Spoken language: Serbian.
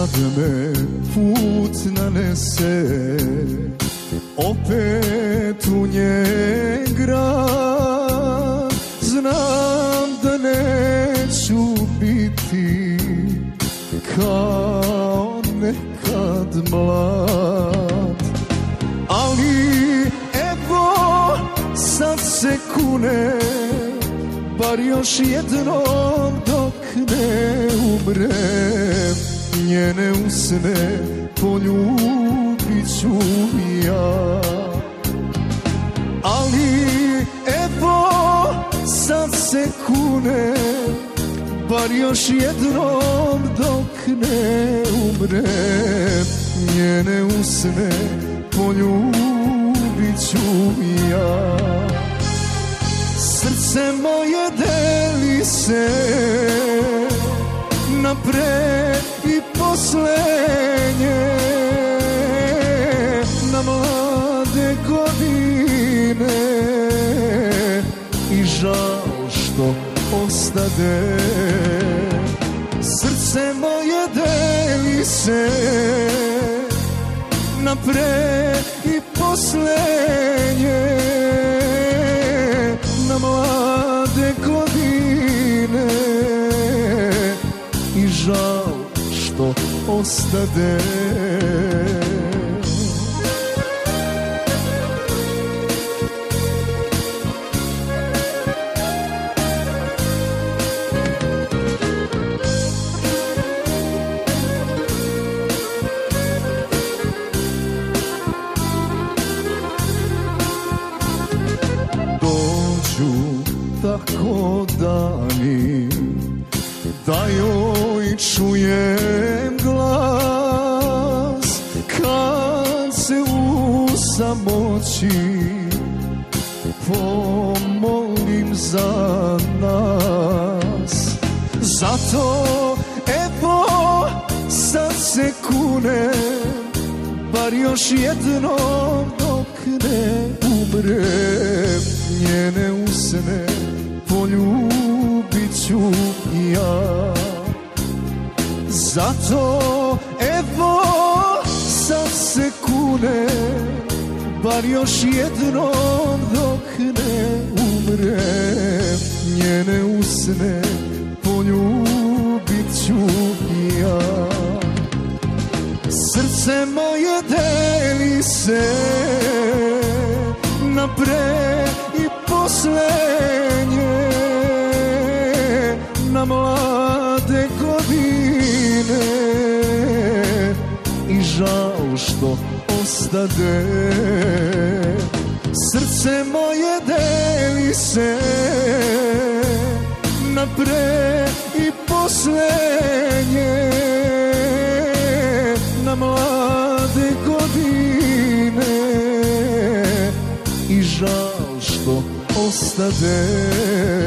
kad me put nanese, opet u njega znam da neću biti kao nekad mlad. Ali evo sad se kune, bar još jednom dok ne umrem, njene usne poljubit ću ja. Ali evo sad se kune, bar još jednom dok ne umrem, njene usne poljubit ću ja. Srce moje deli se na pre i poslednje, na mlade godine i žal što ostade. Srce moje deli se na pre i poslednje, na mlade godine i žal što ostade. Tako dani da joj čujem glas, kad se u samoći pomolim za nas. Zato evo sad se kunem, bar još jednom dok ne umrem, njene usne poljubit ću ja. Zato evo sad se kunem, bar još jednom dok ne umrem, njene usne poljubit ću ja. Srce moje deli se na pre i poslednje, na mlade godine i žal što ostade. Srce moje deli se na pre i poslednje, na mlade godine i žal što ostade.